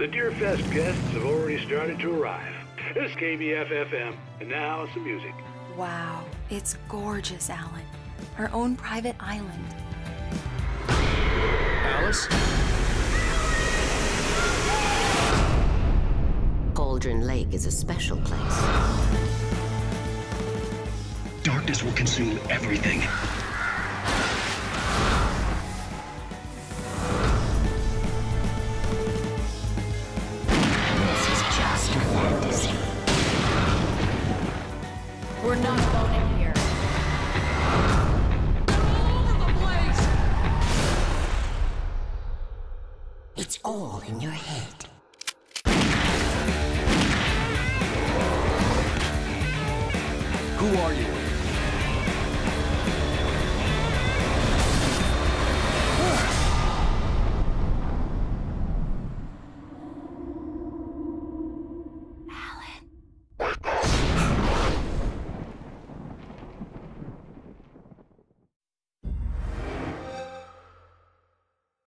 The Deerfest guests have already started to arrive. This is KBF-FM, and now some music. Wow, it's gorgeous, Alan. Our own private island. Alice? Cauldron Lake is a special place. Darkness will consume everything. This is just a fantasy. We're not alone in here. It's all in your head. Who are you?